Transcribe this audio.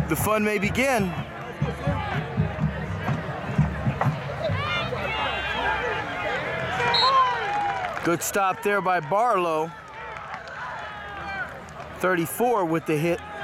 The fun may begin. Good stop there by Barlow. 34 with the hit.